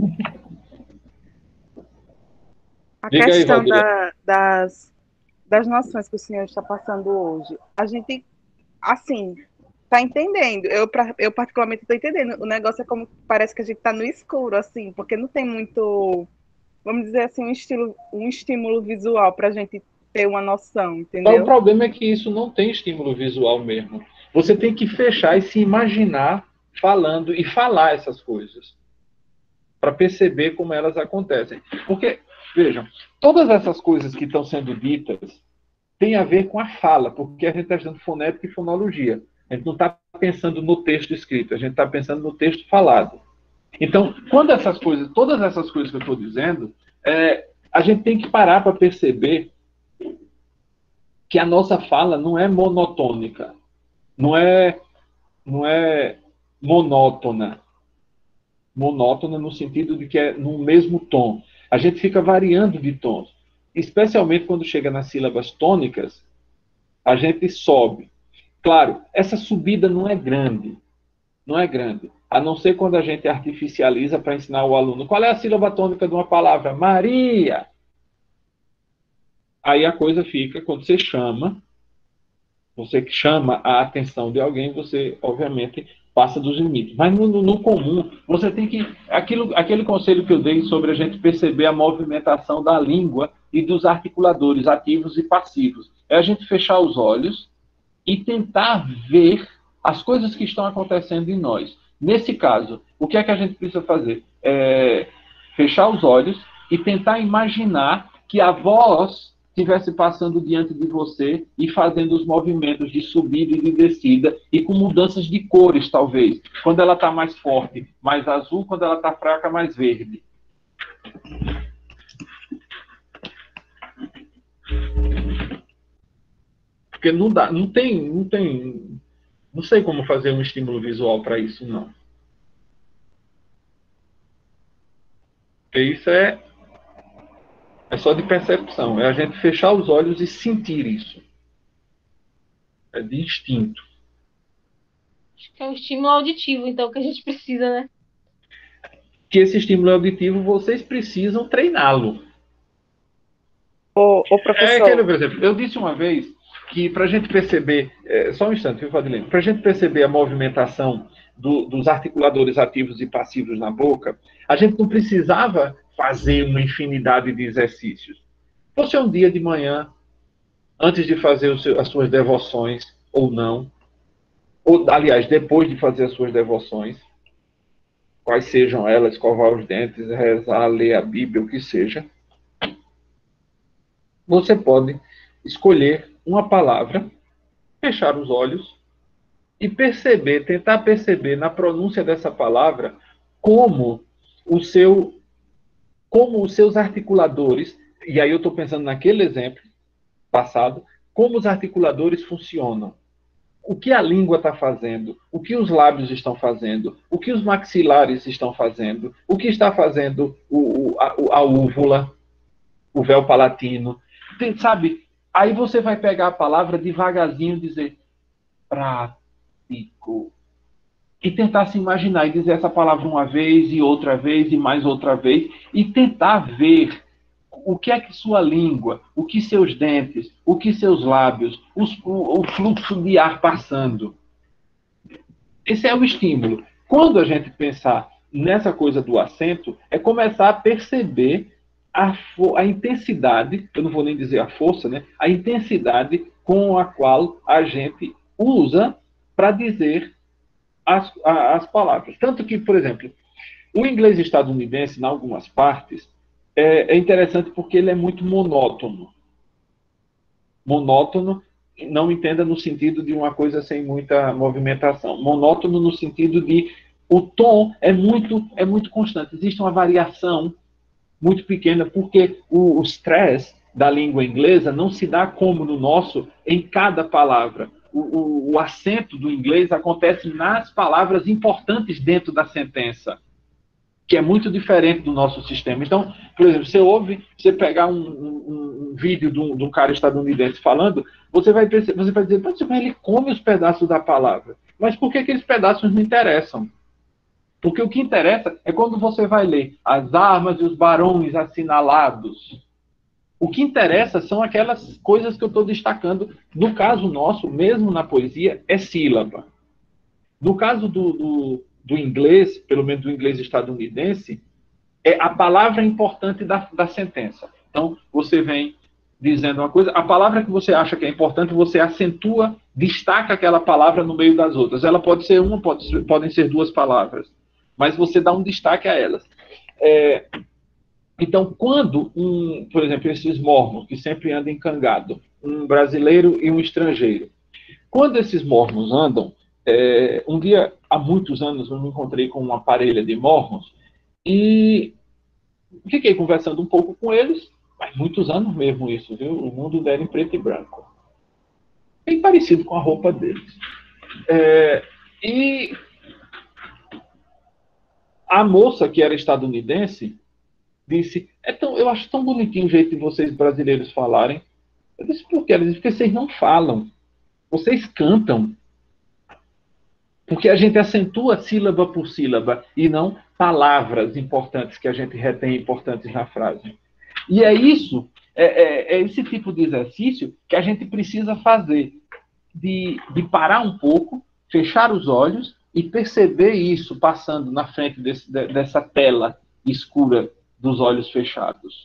a Diga aí, questão Valdir. da- das, das noções que o senhor está passando hoje, a gente, assim, está entendendo. Eu, pra- eu particularmente estou entendendo. O negócio é como parece que a gente está no escuro, assim, porque não tem muito, vamos dizer assim, um estilo, um estímulo visual para a gente ter uma noção, Então, o entendeu? problema é que isso não tem estímulo visual mesmo. Você tem que fechar e se imaginar falando e falar essas coisas para perceber como elas acontecem. Porque, vejam, todas essas coisas que estão sendo ditas têm a ver com a fala, porque a gente está estudando fonética e fonologia. A gente não está pensando no texto escrito, a gente está pensando no texto falado. Então, quando essas coisas, todas essas coisas que eu estou dizendo, é, a gente tem que parar para perceber que a nossa fala não é monotônica, não é, não é monótona. Monótona no sentido de que é no mesmo tom. A gente fica variando de tons. Especialmente quando chega nas sílabas tônicas, a gente sobe. Claro, essa subida não é grande. Não é grande. A não ser quando a gente artificializa para ensinar o aluno. Qual é a sílaba tônica de uma palavra? Maria! Aí a coisa fica, quando você chama, você chama a atenção de alguém, você, obviamente, passa dos limites. Mas no, no, no comum, você tem que... Aquilo, aquele conselho que eu dei sobre a gente perceber a movimentação da língua e dos articuladores ativos e passivos. É a gente fechar os olhos e tentar ver as coisas que estão acontecendo em nós. Nesse caso, o que é que a gente precisa fazer? É fechar os olhos e tentar imaginar que a voz estivesse passando diante de você e fazendo os movimentos de subida e de descida e com mudanças de cores, talvez. Quando ela está mais forte, mais azul, quando ela está fraca, mais verde. Porque não dá, não tem, não tem, não sei como fazer um estímulo visual para isso, não. Porque isso é É só de percepção, é a gente fechar os olhos e sentir isso. É de instinto. Acho que é um estímulo auditivo, então, que a gente precisa, né? Que esse estímulo auditivo, vocês precisam treiná-lo. Ô, ô É aquele, professor, por exemplo, eu disse uma vez que para a gente perceber, é, só um instante, viu, Vadilene? Para a gente perceber a movimentação do, dos articuladores ativos e passivos na boca, a gente não precisava fazer uma infinidade de exercícios. Fosse um dia de manhã, antes de fazer o seu, as suas devoções, ou não, ou, aliás, depois de fazer as suas devoções, quais sejam elas, escovar os dentes, rezar, ler a Bíblia, o que seja, você pode escolher uma palavra, fechar os olhos e perceber, tentar perceber na pronúncia dessa palavra como o seu, como os seus articuladores, e aí eu estou pensando naquele exemplo passado, como os articuladores funcionam. O que a língua está fazendo, o que os lábios estão fazendo, o que os maxilares estão fazendo, o que está fazendo o, o, a, a úvula, o véu palatino. Tem, sabe? Aí você vai pegar a palavra devagarzinho e dizer prático. e tentar se imaginar e dizer essa palavra uma vez e outra vez e mais outra vez e tentar ver o que é que sua língua, o que seus dentes, o que seus lábios, os, o, o fluxo de ar passando. Esse é o estímulo. Quando a gente pensar nessa coisa do acento, é começar a perceber a, a intensidade, eu não vou nem dizer a força, né? A intensidade com a qual a gente usa para dizer as, as palavras. Tanto que, por exemplo, o inglês estadunidense, em algumas partes, é, é interessante porque ele é muito monótono. Monótono, não entenda no sentido de uma coisa sem muita movimentação. Monótono no sentido de o tom é muito, é muito constante. Existe uma variação muito pequena, porque o, o stress da língua inglesa não se dá como no nosso, em cada palavra. O, o, o acento do inglês acontece nas palavras importantes dentro da sentença, que é muito diferente do nosso sistema. Então, por exemplo, você ouve, você pegar um, um, um vídeo de um, de um cara estadunidense falando, você vai, perceber, você vai dizer, mas ele come os pedaços da palavra. Mas por que aqueles pedaços não interessam? Porque o que interessa é quando você vai ler as armas e os barões assinalados. O que interessa são aquelas coisas que eu estou destacando. No caso nosso, mesmo na poesia, é sílaba. No caso do, do, do inglês, pelo menos do inglês estadunidense, é a palavra importante da, da sentença. Então, você vem dizendo uma coisa, a palavra que você acha que é importante, você acentua, destaca aquela palavra no meio das outras. Ela pode ser uma, pode ser, podem ser duas palavras, mas você dá um destaque a elas. É, então, quando, um, por exemplo, esses mormons, que sempre andam encangado, um brasileiro e um estrangeiro, quando esses mormons andam, é, um dia, há muitos anos, eu me encontrei com uma parelha de mormons e fiquei conversando um pouco com eles, mas muitos anos mesmo isso, viu? O mundo dela em preto e branco. Bem parecido com a roupa deles. É, e a moça, que era estadunidense, disse, é tão, eu acho tão bonitinho o jeito de vocês brasileiros falarem. Eu disse, por quê? Ela disse, porque vocês não falam. Vocês cantam. Porque a gente acentua sílaba por sílaba e não palavras importantes que a gente retém importantes na frase. E é isso, é, é, é esse tipo de exercício que a gente precisa fazer. De, de parar um pouco, fechar os olhos e perceber isso passando na frente desse, dessa tela escura dos olhos fechados.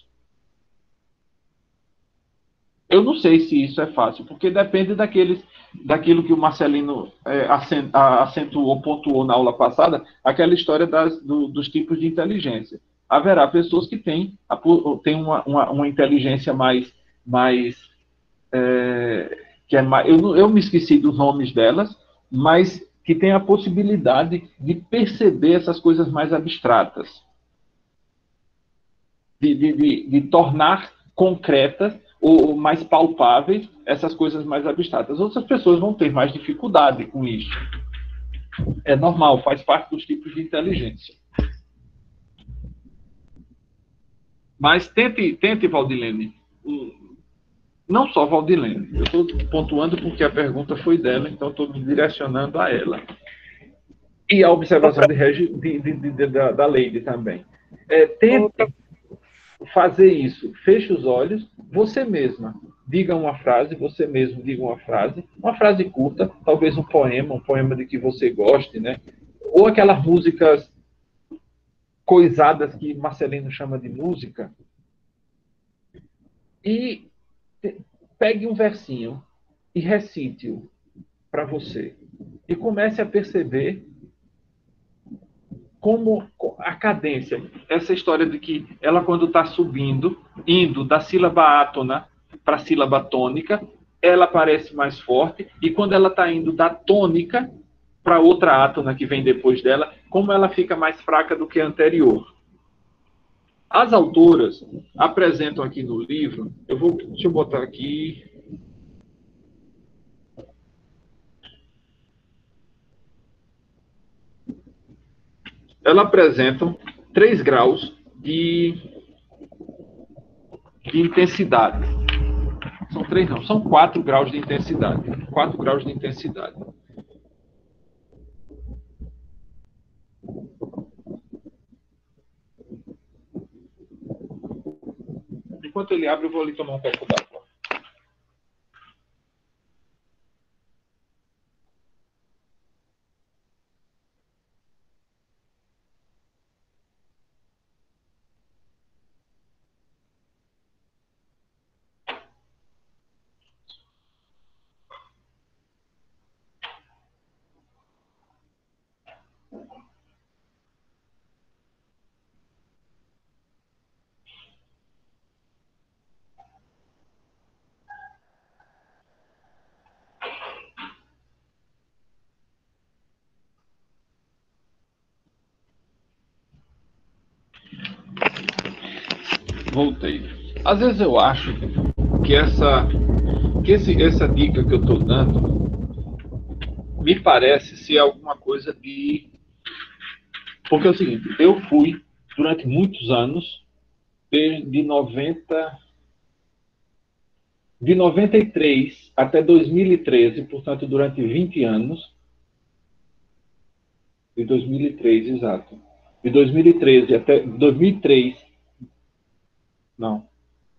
Eu não sei se isso é fácil, porque depende daqueles, daquilo que o Marcelino é, acentuou, pontuou na aula passada, aquela história das, do, dos tipos de inteligência. Haverá pessoas que têm, têm uma, uma, uma inteligência mais... mais é, que é mais eu, eu me esqueci dos nomes delas, mas que tem a possibilidade de perceber essas coisas mais abstratas. De, de, de, de tornar concretas ou mais palpáveis essas coisas mais abstratas. Outras pessoas vão ter mais dificuldade com isso. É normal, faz parte dos tipos de inteligência. Mas tente, tente Valdilene. Não só Valdilene. Eu estou pontuando porque a pergunta foi dela, então estou me direcionando a ela. E a observação de Regi, de, de, de, de, da, da Leide também. É, tente fazer isso. Feche os olhos, você mesma. Diga uma frase, você mesmo diga uma frase. Uma frase curta, talvez um poema, um poema de que você goste, né? Ou aquelas músicas coisadas que Marcelino chama de música. E pegue um versinho e recite-o para você. E comece a perceber como a cadência, essa história de que ela, quando está subindo, indo da sílaba átona para a sílaba tônica, ela parece mais forte, e quando ela está indo da tônica para outra átona que vem depois dela, como ela fica mais fraca do que a anterior. As autoras apresentam aqui no livro, eu vou, deixa eu botar aqui. Elas apresentam três graus de, de intensidade. São três, não, são quatro graus de intensidade. Quatro graus de intensidade. enquanto ele abre, eu vou ali tomar um copo d'água. Voltei. Às vezes eu acho que essa, que esse, essa dica que eu estou dando me parece ser alguma coisa de... Porque é o seguinte, eu fui, durante muitos anos, de noventa, de noventa e três até dois mil e treze, portanto, durante vinte anos, de dois mil e três, exato, de dois mil e treze até dois mil e três, não,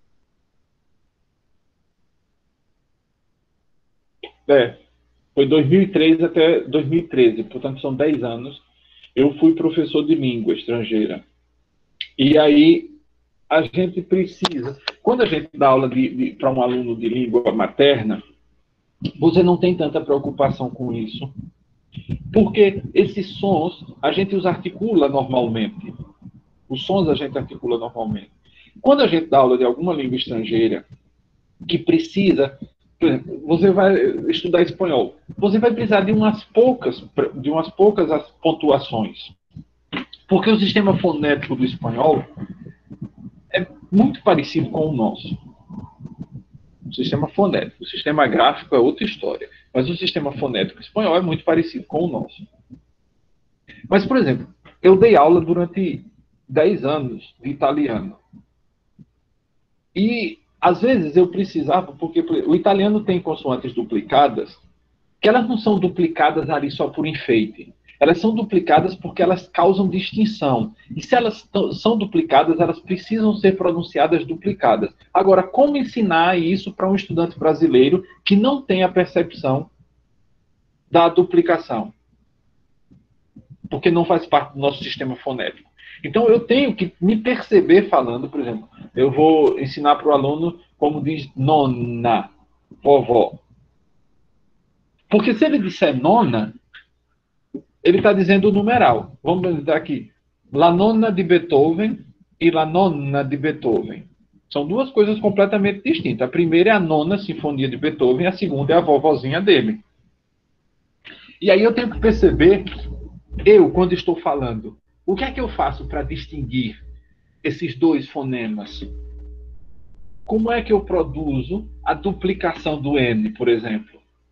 é, foi dois mil e três até dois mil e treze, portanto, são dez anos, eu fui professor de língua estrangeira. E aí, a gente precisa, quando a gente dá aula de, de, para um aluno de língua materna, você não tem tanta preocupação com isso, porque esses sons a gente os articula normalmente. Os sons a gente articula normalmente. Quando a gente dá aula de alguma língua estrangeira que precisa, por exemplo, você vai estudar espanhol, você vai precisar de umas poucas, de umas poucas as pontuações, porque o sistema fonético do espanhol é muito parecido com o nosso. O sistema fonético. O sistema gráfico é outra história. Mas o sistema fonético espanhol é muito parecido com o nosso. Mas, por exemplo, eu dei aula durante dez anos de italiano. E, às vezes, eu precisava, porque o italiano tem consoantes duplicadas, que elas não são duplicadas ali só por enfeite. Elas são duplicadas porque elas causam distinção. E se elas são duplicadas, elas precisam ser pronunciadas duplicadas. Agora, como ensinar isso para um estudante brasileiro que não tem a percepção da duplicação? Porque não faz parte do nosso sistema fonético. Então, eu tenho que me perceber falando, por exemplo, eu vou ensinar para o aluno como diz nonna, vovó. Porque se ele disser nona, ele está dizendo o numeral. Vamos dizer aqui. La nonna de Beethoven e la nonna de Beethoven. São duas coisas completamente distintas. A primeira é a nona sinfonia de Beethoven, a segunda é a vovozinha dele. E aí eu tenho que perceber, eu, quando estou falando, o que é que eu faço para distinguir esses dois fonemas? Como é que eu produzo a duplicação do N, por exemplo?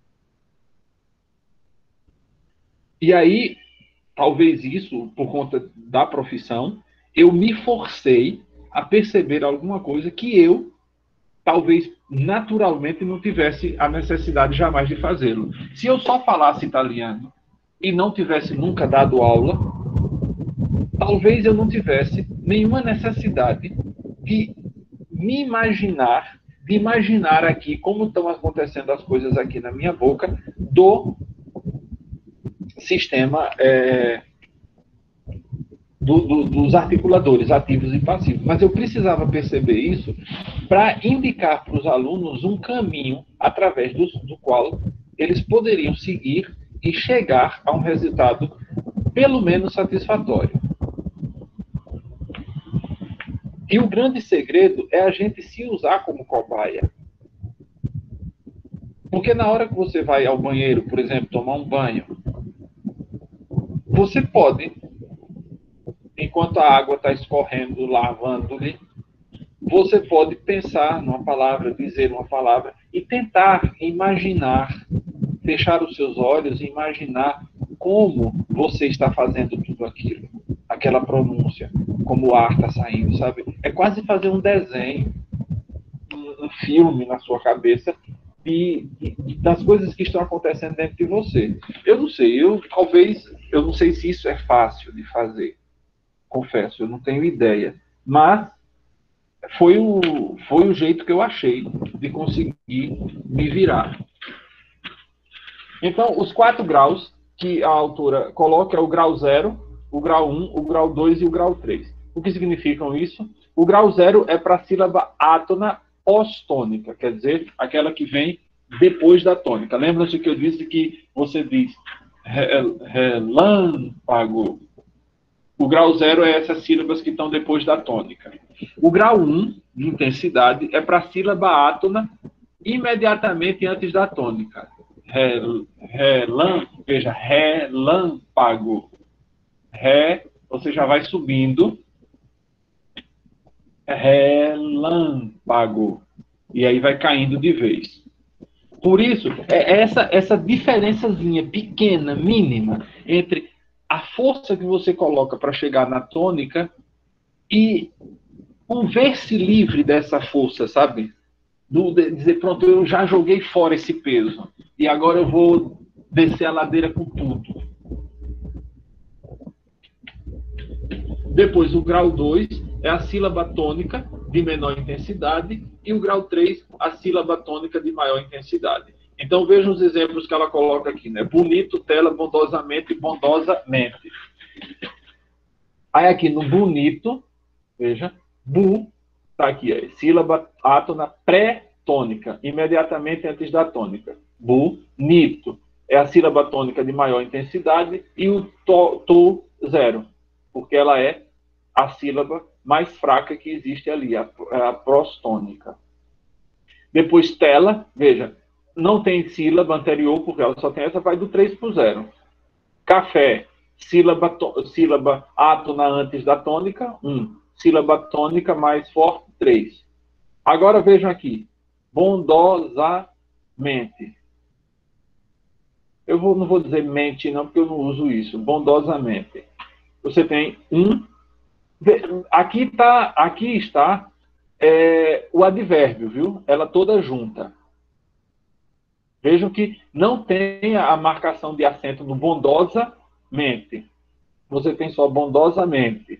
E aí, talvez isso, por conta da profissão, eu me forcei a perceber alguma coisa que eu, talvez naturalmente, não tivesse a necessidade jamais de fazê-lo. Se eu só falasse italiano e não tivesse nunca dado aula, talvez eu não tivesse nenhuma necessidade de me imaginar, de imaginar aqui como estão acontecendo as coisas aqui na minha boca, do sistema é, do, do, dos articuladores ativos e passivos. Mas eu precisava perceber isso para indicar para os alunos um caminho através do, do qual eles poderiam seguir e chegar a um resultado pelo menos satisfatório. E o grande segredo é a gente se usar como cobaia. Porque na hora que você vai ao banheiro, por exemplo, tomar um banho, você pode, enquanto a água está escorrendo, lavando-lhe, você pode pensar numa palavra, dizer uma palavra e tentar imaginar, fechar os seus olhos e imaginar como você está fazendo tudo aquilo, aquela pronúncia, como o ar está saindo, sabe? É quase fazer um desenho, um, um filme na sua cabeça de, de, das coisas que estão acontecendo dentro de você. Eu não sei, eu talvez, eu não sei se isso é fácil de fazer, confesso, eu não tenho ideia, mas foi o, foi o jeito que eu achei de conseguir me virar. Então, os quatro graus que a autora coloca é o grau zero, o grau um, o grau dois e o grau três. O que significam isso? O grau zero é para a sílaba átona pós-tônica, quer dizer, aquela que vem depois da tônica. Lembra-se que eu disse que você diz relâmpago. O grau zero é essas sílabas que estão depois da tônica. O grau um, de intensidade, é para a sílaba átona imediatamente antes da tônica. Relâmpago, veja, relâmpago. Ré, você já vai subindo. Relâmpago. E aí vai caindo de vez. Por isso, é essa, essa diferençazinha pequena, mínima, entre a força que você coloca para chegar na tônica e um ver-se livre dessa força, sabe? Do, de dizer, pronto, eu já joguei fora esse peso e agora eu vou descer a ladeira com tudo. Depois, o grau dois é a sílaba tônica de menor intensidade e o grau três, a sílaba tônica de maior intensidade. Então, vejam os exemplos que ela coloca aqui, né? Bonito, tela, bondosamente, bondosamente. Aí aqui no bonito, veja, bu, tá aqui, é sílaba átona pré-tônica, imediatamente antes da tônica. Bonito é a sílaba tônica de maior intensidade e o to, to zero, porque ela é a sílaba mais fraca que existe ali, a, a prostônica. Depois tela, veja, não tem sílaba anterior, porque ela só tem essa, vai do três para o zero. Café, sílaba, to, sílaba átona antes da tônica, um. Sílaba tônica mais forte, três. Agora vejam aqui, bondosamente. Eu vou, não vou dizer mente, não, porque eu não uso isso. Bondosamente. Você tem um. Aqui, tá, aqui está é, o advérbio, viu? Ela toda junta. Vejam que não tem a marcação de acento no bondosamente. Você tem só bondosamente.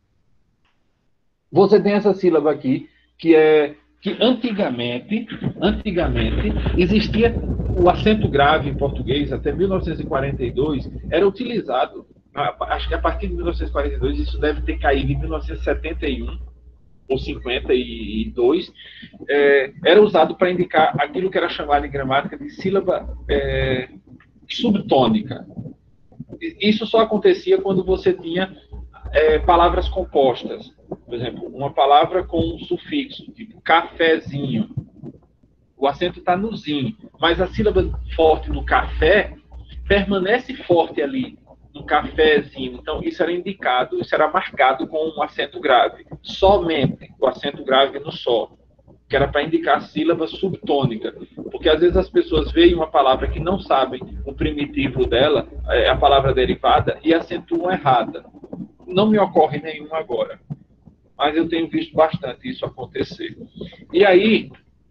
Você tem essa sílaba aqui, que é que antigamente, antigamente existia o acento grave em português, até mil novecentos e quarenta e dois, era utilizado, acho que a partir de mil novecentos e quarenta e dois, isso deve ter caído em mil novecentos e setenta e um, ou cinquenta e dois, é, era usado para indicar aquilo que era chamado em gramática de sílaba é, subtônica. Isso só acontecia quando você tinha é, palavras compostas. Por exemplo, uma palavra com um sufixo, tipo cafezinho. O acento está no zinho, mas a sílaba forte no café permanece forte ali, no cafezinho. Então, isso era indicado, isso era marcado com um acento grave. Somente o acento grave no só, que era para indicar a sílaba subtônica. Porque, às vezes, as pessoas veem uma palavra que não sabem o primitivo dela, a palavra derivada, e acentuam errada. Não me ocorre nenhum agora, mas eu tenho visto bastante isso acontecer. E aí,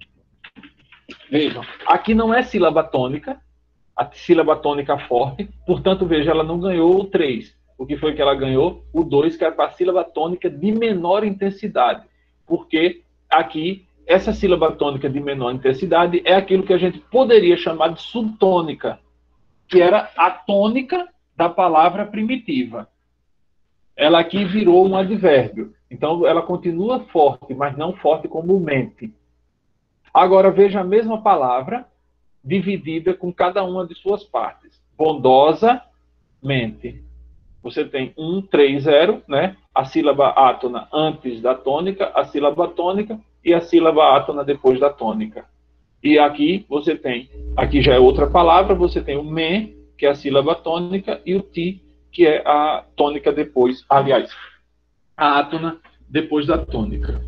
vejam, aqui não é sílaba tônica, a sílaba tônica forte, portanto, veja, ela não ganhou o três. O que foi que ela ganhou? O dois, que era para a sílaba tônica de menor intensidade. Porque aqui, essa sílaba tônica de menor intensidade é aquilo que a gente poderia chamar de subtônica, que era a tônica da palavra primitiva. Ela aqui virou um advérbio. Então, ela continua forte, mas não forte como mente. Agora, veja a mesma palavra dividida com cada uma de suas partes. Bondosamente. Você tem um, três, zero, né? A sílaba átona antes da tônica, a sílaba tônica e a sílaba átona depois da tônica. E aqui você tem, aqui já é outra palavra, você tem o me, que é a sílaba tônica, e o ti, que é a tônica depois, aliás, a átona depois da tônica.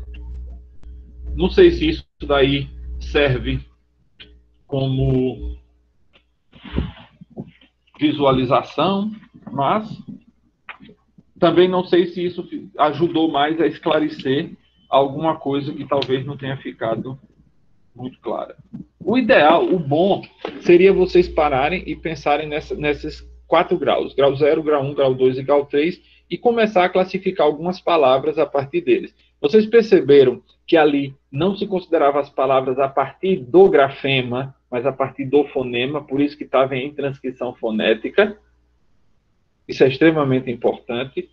Não sei se isso daí serve como visualização, mas também não sei se isso ajudou mais a esclarecer alguma coisa que talvez não tenha ficado muito clara. O ideal, o bom, seria vocês pararem e pensarem nessa, nesses quatro graus, grau zero, grau um, grau dois e grau três, e começar a classificar algumas palavras a partir deles. Vocês perceberam que ali não se considerava as palavras a partir do grafema, mas a partir do fonema, por isso que estava em transcrição fonética. Isso é extremamente importante.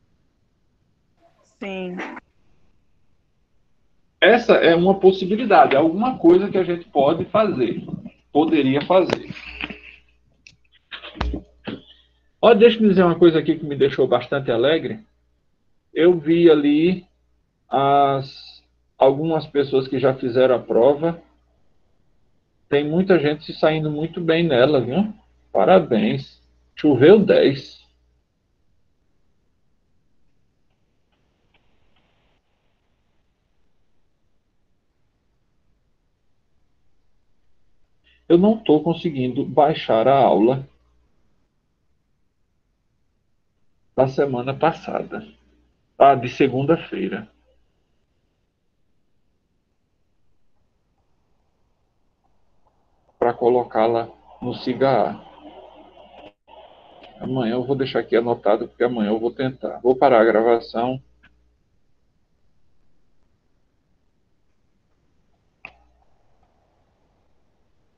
Sim. Essa é uma possibilidade, é alguma coisa que a gente pode fazer, poderia fazer. Olha, deixa eu dizer uma coisa aqui que me deixou bastante alegre. Eu vi ali as, algumas pessoas que já fizeram a prova. Tem muita gente se saindo muito bem nela, viu? Parabéns. Choveu dez. Eu não estou conseguindo baixar a aula da semana passada. Ah, de segunda-feira. Para colocá-la no Siga. Amanhã eu vou deixar aqui anotado, porque amanhã eu vou tentar. Vou parar a gravação